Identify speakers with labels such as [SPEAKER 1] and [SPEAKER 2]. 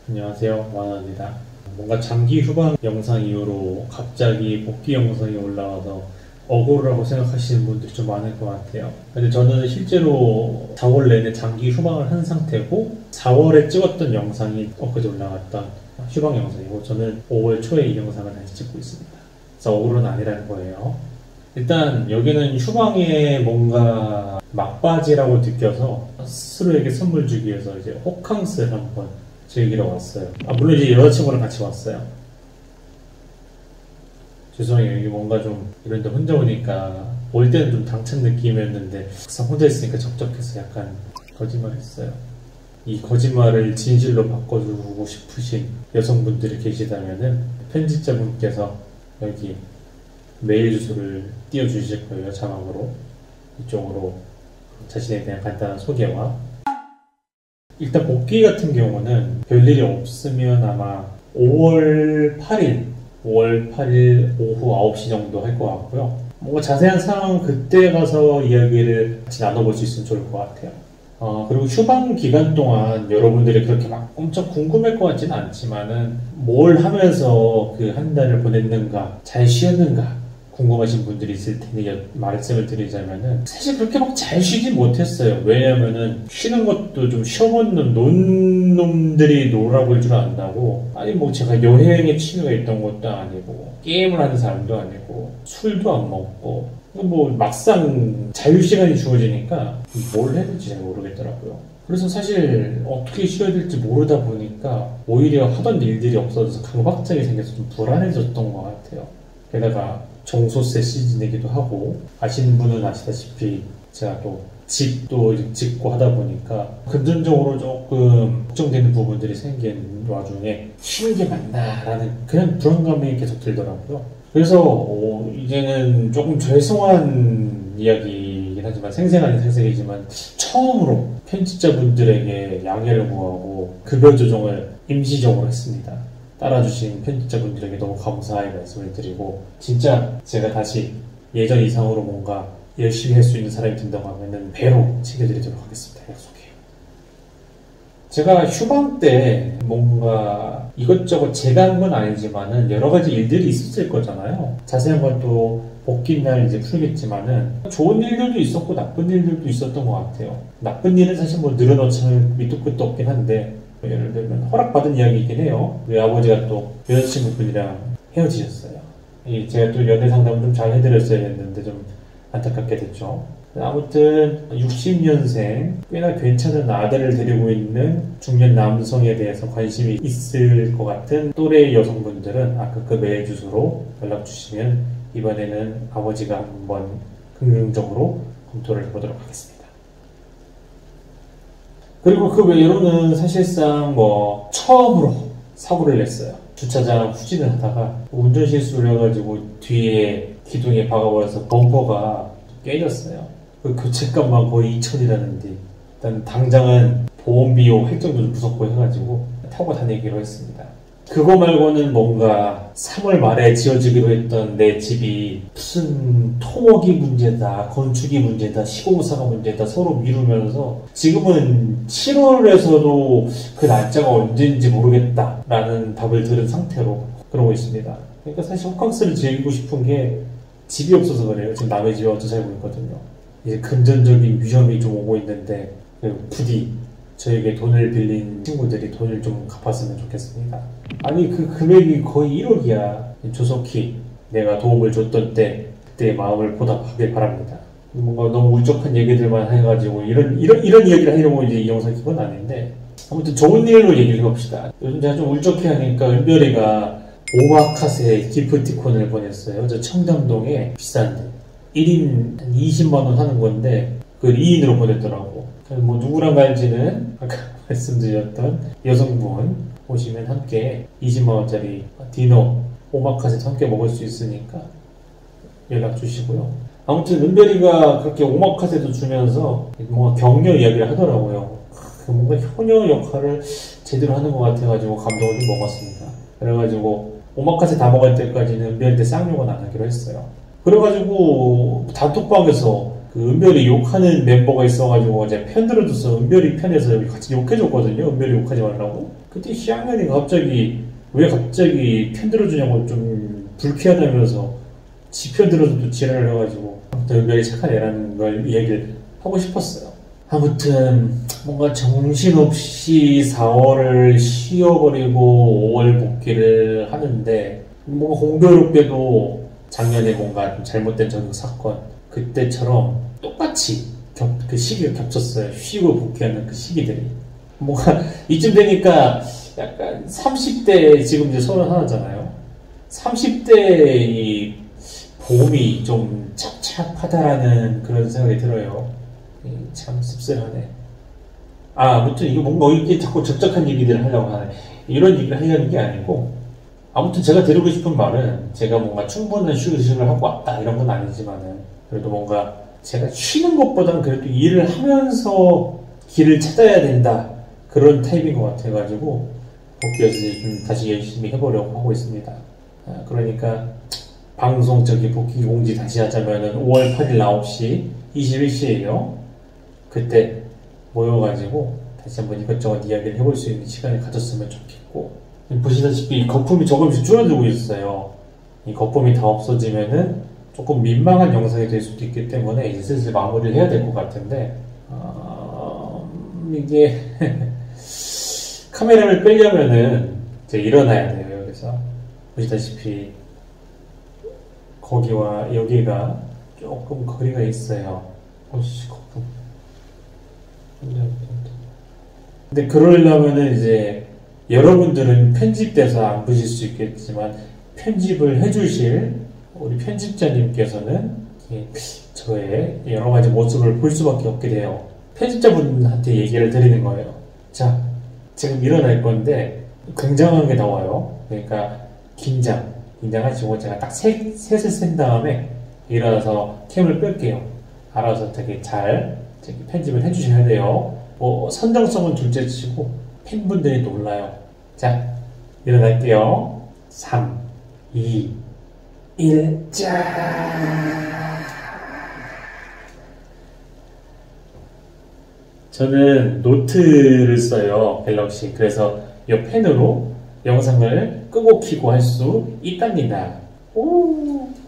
[SPEAKER 1] 안녕하세요, 만화입니다. 뭔가 장기 휴방 영상 이후로 갑자기 복귀 영상이 올라와서 억울하고 생각하시는 분들이 좀 많을 것 같아요. 근데 저는 실제로 4월 내내 장기 휴방을 한 상태고 4월에 찍었던 영상이 엊그제 올라갔던 휴방 영상이고 저는 5월 초에 이 영상을 다시 찍고 있습니다. 그래서 억울은 아니라는 거예요. 일단 여기는 휴방에 뭔가 막바지라고 느껴서 스스로에게 선물 주기 위해서 이제 호캉스를 한번 즐기러 왔어요. 물론 이제 여자친구랑 같이 왔어요. 죄송해요. 이게 뭔가 좀 이런데 혼자 오니까 올 때는 좀 당찬 느낌이었는데 막상 혼자 있으니까 적적해서 약간 거짓말했어요. 이 거짓말을 진실로 바꿔주고 싶으신 여성분들이 계시다면은 편집자분께서 여기 메일 주소를 띄워주실 거예요. 자막으로 이쪽으로 자신에 대한 간단한 소개와 일단 복귀 같은 경우는 별일이 없으면 아마 5월 8일 오후 9시 정도 할 것 같고요. 뭔가 자세한 상황은 그때 가서 이야기를 같이 나눠볼 수 있으면 좋을 것 같아요. 그리고 휴방 기간 동안 여러분들이 그렇게 막 엄청 궁금할 것 같지는 않지만은 뭘 하면서 그 한 달을 보냈는가, 잘 쉬었는가 궁금하신 분들이 있을 테니 말씀을 드리자면은 사실 그렇게 막 잘 쉬진 못했어요. 왜냐면은 쉬는 것도 좀 쉬어본 놈들이 놀아볼 줄 안다고. 아니 뭐 제가 여행에 취미가 있던 것도 아니고 게임을 하는 사람도 아니고 술도 안 먹고 뭐 막상 자유시간이 주어지니까 뭘 해야 될지 잘 모르겠더라고요. 그래서 사실 어떻게 쉬어야 될지 모르다 보니까 오히려 하던 일들이 없어져서 강박장이 생겨서 좀 불안해졌던 것 같아요. 게다가 종소세 시즌이기도 하고 아시는 분은 아시다시피 제가 또 집도 짓고 하다 보니까 금전적으로 조금 걱정되는 부분들이 생긴 와중에 쉬는 게 맞나라는 그냥 불안감이 계속 들더라고요. 그래서 이제는 조금 죄송한 이야기이긴 하지만 생생한 생색이지만 처음으로 편집자분들에게 양해를 구하고 급여 조정을 임시적으로 했습니다. 따라주신 편집자분들에게 너무 감사의 말씀을 드리고 진짜 제가 다시 예전 이상으로 뭔가 열심히 할 수 있는 사람이 된다고 하면은 배로 챙겨드리도록 하겠습니다. 약속해요. 제가 휴방 때 뭔가 이것저것 제가 한 건 아니지만은 여러 가지 일들이 있었을 거잖아요. 자세한 건 또 복귀 날 이제 풀겠지만은 좋은 일들도 있었고 나쁜 일들도 있었던 것 같아요. 나쁜 일은 사실 뭐 늘어놓자면 밑도 끝도 없긴 한데 예를 들면 허락받은 이야기이긴 해요. 우리 아버지가 또 여자친구분이랑 헤어지셨어요. 제가 또 연애 상담을 좀 잘 해드렸어야 했는데 좀 안타깝게 됐죠. 아무튼 60년생 꽤나 괜찮은 아들을 데리고 있는 중년 남성에 대해서 관심이 있을 것 같은 또래의 여성분들은 아까 그 메일 주소로 연락 주시면 이번에는 아버지가 한번 긍정적으로 검토를 해보도록 하겠습니다. 그리고 그 외로는 사실상 뭐 처음으로 사고를 냈어요. 주차장 후진을 하다가 운전 실수를 해가지고 뒤에 기둥에 박아버려서 범퍼가 깨졌어요. 그 교체값만 거의 2,000이라는데 일단 당장은 보험비용 할 정도로 무섭고 해가지고 타고 다니기로 했습니다. 그거 말고는 뭔가 3월 말에 지어지기로 했던 내 집이 무슨 토목이 문제다, 건축이 문제다, 시공사가 문제다 서로 미루면서 지금은 7월에서도 그 날짜가 언제인지 모르겠다라는 답을 들은 상태로 그러고 있습니다. 그러니까 사실 호캉스를 즐기고 싶은 게 집이 없어서 그래요. 지금 남의 집에 얹혀 살고 있거든요. 이제 금전적인 위험이 좀 오고 있는데 부디 저에게 돈을 빌린 친구들이 돈을 좀 갚았으면 좋겠습니다. 아니 그 금액이 거의 1억이야. 조속히 내가 도움을 줬던 때 그때의 마음을 보답하길 바랍니다. 뭔가 너무 울적한 얘기들만 해가지고 이런 이야기를 하려고 이제 이 영상 기본 아닌데 아무튼 좋은 일로 얘기를 해봅시다. 요즘 제가 좀 울적해 하니까 은별이가 오마카세 기프티콘을 보냈어요. 저 청담동에 비싼데 1인 20만원 하는 건데 그걸 2인으로 보냈더라고. 뭐 누구랑 갈지는 아까 말씀드렸던 여성분 오시면 함께 20만원짜리 디너 오마카세 함께 먹을 수 있으니까 연락 주시고요. 아무튼 은별이가 그렇게 오마카세도 주면서 뭔가 격려 이야기를 하더라고요. 뭔가 효녀 역할을 제대로 하는 것 같아가지고 감동을 좀 먹었습니다. 그래가지고 오마카세 다 먹을 때까지는 은별이한테 쌍욕은 안 하기로 했어요. 그래가지고 단톡방에서 그 은별이 욕하는 멤버가 있어가지고 제가 편 들어줘서 은별이 편에서 같이 욕해줬거든요. 은별이 욕하지 말라고. 그때 희양현이가 갑자기 왜 갑자기 편 들어주냐고 좀 불쾌하다면서 지 편 들어줘도 지랄을 해가지고 아무튼 은별이 착한 애라는 걸 이야기를 하고 싶었어요. 아무튼 뭔가 정신없이 4월을 쉬어버리고 5월 복귀를 하는데 뭔가 공교롭게도 작년에 뭔가 좀 잘못된 전국 사건 그때처럼 똑같이 그 시기가 겹쳤어요. 쉬고 복귀하는 그 시기들이. 뭔가 이쯤 되니까 약간 30대 지금 이제 31잖아요. 30대 이 봄이 좀 찹찹하다라는 그런 생각이 들어요. 참 씁쓸하네. 아무튼 이거 뭔가 이렇게 자꾸 적적한 얘기들을 하려고 하네. 이런 얘기를 하려는 게 아니고 아무튼 제가 드리고 싶은 말은 제가 뭔가 충분한 휴식을 하고 왔다 이런 건 아니지만은 그래도 뭔가 제가 쉬는 것보다는 그래도 일을 하면서 길을 찾아야 된다 그런 타입인 것 같아가지고 복귀해서 좀 다시 열심히 해보려고 하고 있습니다. 그러니까 방송 저기 복귀 공지 다시 하자면은 5월 8일 9시 21시에요. 그때 모여가지고 다시 한번 이것저것 이야기를 해볼 수 있는 시간을 가졌으면 좋겠고 보시다시피 거품이 조금씩 줄어들고 있어요. 이 거품이 다 없어지면은 조금 민망한 영상이 될 수도 있기 때문에 이제 슬슬 마무리를 해야 될 것 같은데 이게 카메라를 끌려면은 이제 일어나야 돼요. 여기서 보시다시피 거기와 여기가 조금 거리가 있어요. 오씨 거품. 근데 그러려면은 이제 여러분들은 편집돼서 안 보실 수 있겠지만 편집을 해주실 우리 편집자님께서는 저의 여러 가지 모습을 볼 수밖에 없게 돼요. 편집자분한테 얘기를 드리는 거예요. 자, 지금 일어날 건데 굉장한 게 나와요. 그러니까 긴장하시고 제가 딱 셋을 센 다음에 일어나서 캠을 끌게요. 알아서 되게 잘 편집을 해주셔야 돼요. 뭐 선정성은 둘째 치고 팬분들이 놀라요. 자, 일어날게요. 3, 2, 1, 짜. 저는 노트를 써요. 갤럭시. 그래서 이 펜으로 영상을 끄고 켜고 할 수 있답니다. 오.